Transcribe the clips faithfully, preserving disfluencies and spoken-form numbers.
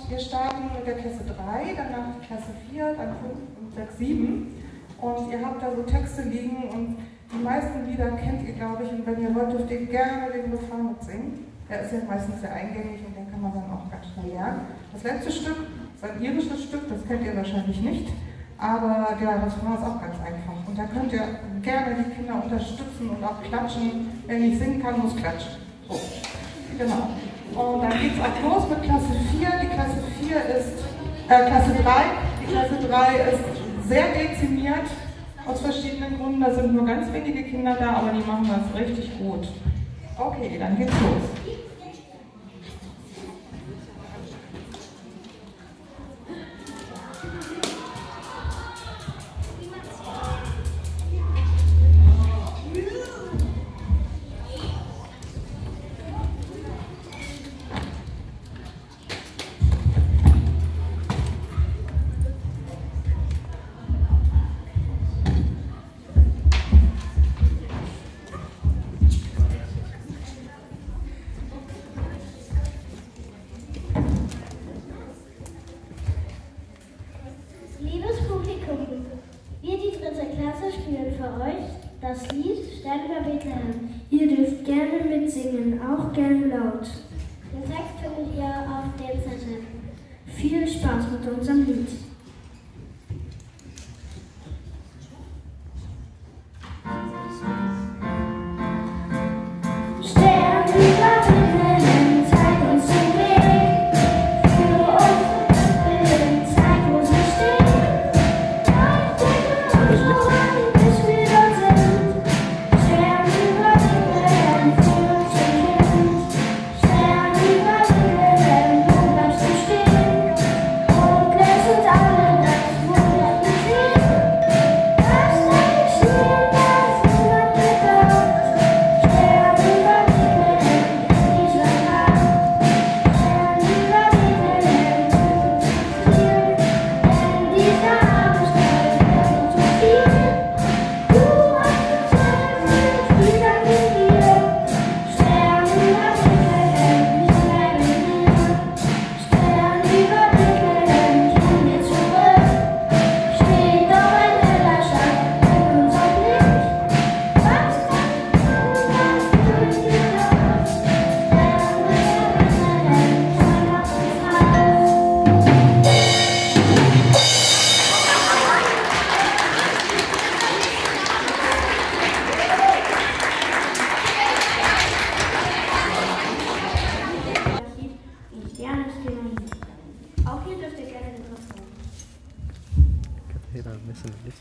wir starten mit der Klasse drei, danach die Klasse vier, dann fünf und sechs, sieben. Und ihr habt da so Texte liegen und die meisten Lieder kennt ihr, glaube ich, und wenn ihr wollt, dürft ihr gerne den Refrain mitsingen. Der ist ja meistens sehr eingängig und den kann man dann auch ganz schnell lernen. Das letzte Stück ist ein irisches Stück, das kennt ihr wahrscheinlich nicht, aber der Refrain ist auch ganz einfach. Und da könnt ihr gerne die Kinder unterstützen und auch klatschen. Wer nicht singen kann, muss klatschen. So, genau. Und dann geht es auch los mit Klasse vier. Die Klasse vier ist, äh, Klasse drei. Die Klasse drei ist sehr dezimiert, aus verschiedenen Gründen. Da sind nur ganz wenige Kinder da, aber die machen das richtig gut. Okay, dann geht's los. Das Lied Stern über Bethlehem. Ihr dürft gerne mitsingen, auch gerne laut. Den Text findet ihr auf dem Zettel. Viel Spaß mit unserem Lied. Stern über Bethlehem, zeig uns den Weg. Führe uns hin, zeig, wo sie stehen. Leuchte uns an, bis wir dort sind. Stern über Bethlehem, führ uns zum Kind. Stern über Bethlehem, du bleibst du stehen. Und lässt uns alle das Wunder sehen. Lass dein Stehen, das niemand gedacht. Stern über Bethlehem, dieser Tag. Stern über Bethlehem, du bist hier. Denn dieser arme Stern ist uns zu viel. Du hast uns erfüllt, wir danken dir. Stern über Bethlehem, wir bleiben hier. Stern über Bethlehem, kehren wir zurück. Steht doch ein heller Schein in unserem Blick. Was kann ich tun, was tun wir das? Stern über Bethlehem, zeig auf uns raus. Die Sterne stehen am Himmel. Auch hier dürft ihr gerne den Refrain. Jeder ein bisschen Licht.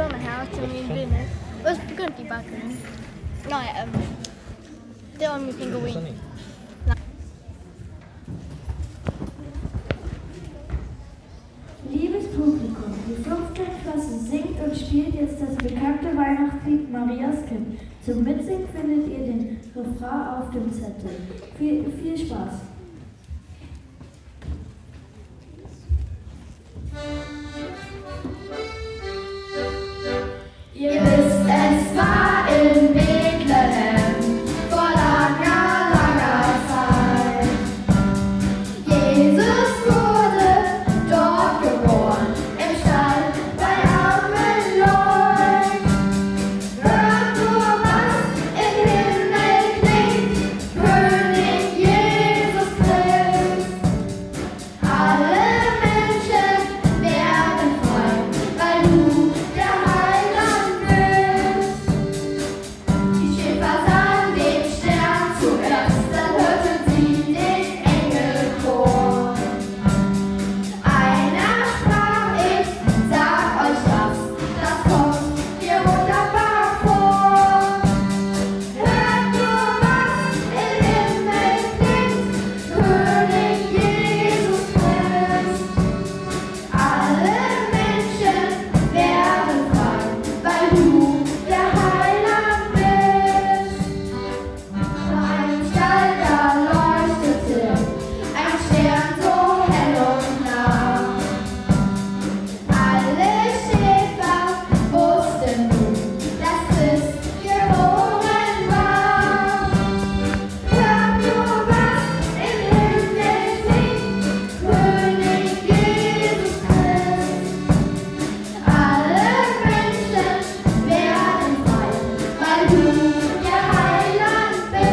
the house and we did it. Was good die backen. Nej, ähm, det var min pinguin. Liebes Publikum, die fünfte Klasse singt und spielt jetzt das bekannte Weihnachtslied Marias Kind. Zum Mitsingen findet ihr den Refrain auf dem Zettel. Viel, viel Spaß! Ihr wisst, es war in Bethlehem vor langer, langer Zeit. Jesus wurde dort geboren, im Stall bei armen Leuten. Hört nur, was im Himmel klingt, König Jesus Christ. Alle Menschen werden frei, weil du der Heiland bist. Die Schäfer sahen den Stern zuerst, dann hörten sie den Engelchor. Einer sprach, ich sag euch das, das kommt dir wunderbar vor. Hört nur, was im Himmel klingt, König Jesus Christ. Alle Menschen werden frei, weil du der Heiland bist. Vor einem Stall da leuchtete ein Stern so hell und nah. Alle Schäfer wussten nun, dass Christ geboren war. Hört nur, was im Himmel klingt, König Jesus Christ. Alle Menschen werden frei, weil du der Heiland bist.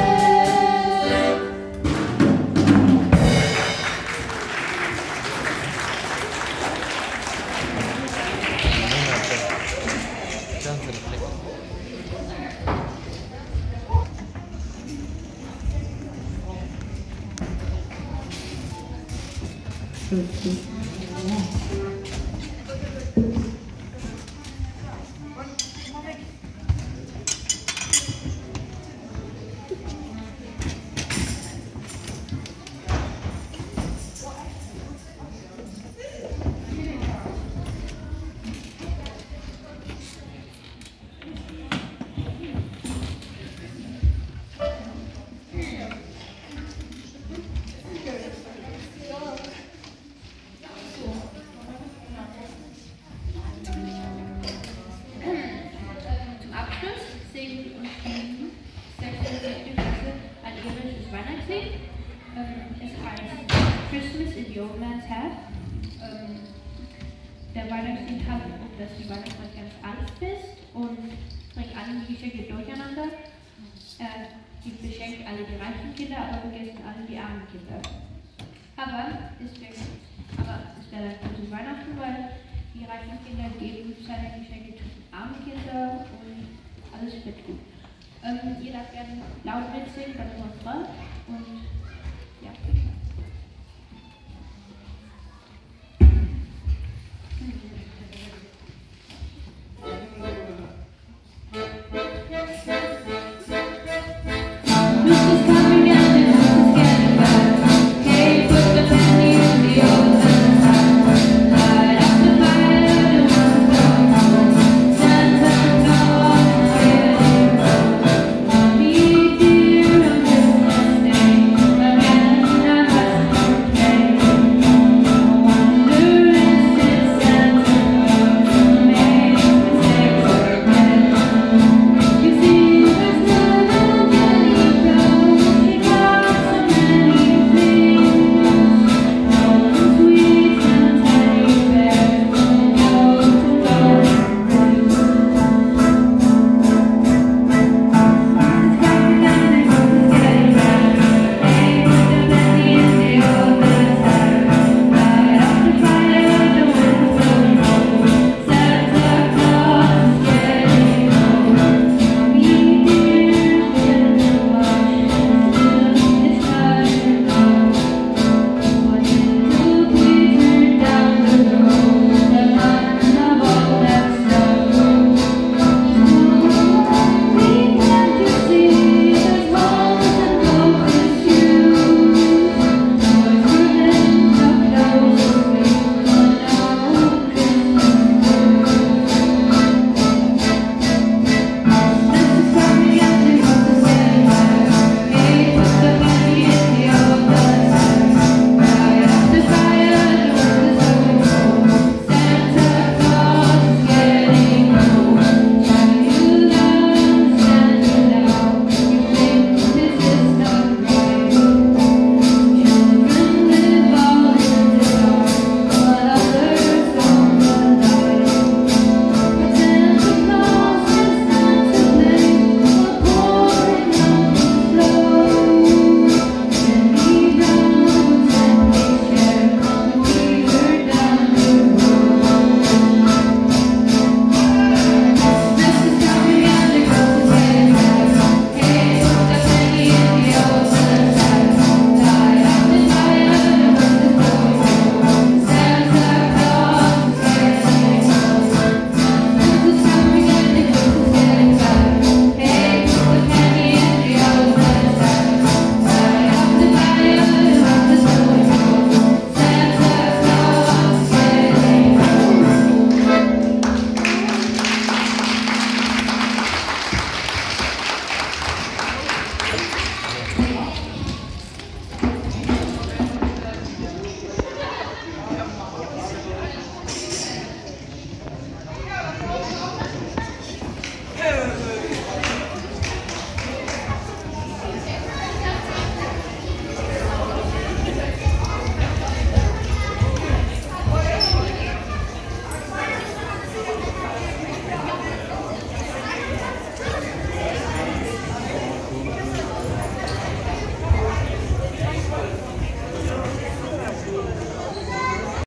Zum Abschluss singen uns die sechste und siebte Klasse ein irisches Weihnachtslied. Ähm, es heißt Christmas in the Old Man's Hat. Ähm, der Weihnachtslied handelt um, dass die Weihnachtszeit ganz alt ist und bringt alle die Geschenke durcheinander. Äh, die beschenkt alle die reichen Kinder, aber vergessen alle die armen Kinder. Aber es wäre aber es wäre ein gutes Weihnachten, weil die reichen Kinder geben seine Geschenke zu den armen Kindern und alles wird gut. Ähm, ihr darf gerne laut mitsingen bei dem Refrain und